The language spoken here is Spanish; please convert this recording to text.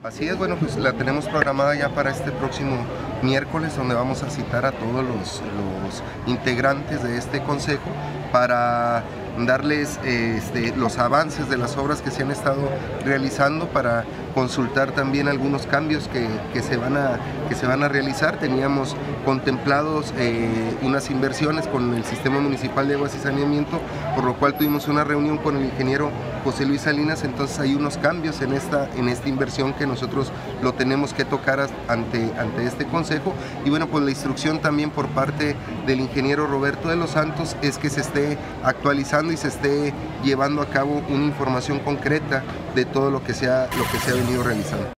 Así es, bueno, pues la tenemos programada ya para este próximo miércoles, donde vamos a citar a todos los integrantes de este consejo para darles los avances de las obras que se han estado realizando, para consultar también algunos cambios que se van a realizar. Teníamos contemplados unas inversiones con el Sistema Municipal de Aguas y Saneamiento, por lo cual tuvimos una reunión con el ingeniero José Luis Salinas. Entonces hay unos cambios en esta inversión que nosotros lo tenemos que tocar ante este consejo, y bueno, pues la instrucción también por parte del ingeniero Roberto de los Santos es que se esté actualizando y se esté llevando a cabo una información concreta de todo lo que se ha venido realizando.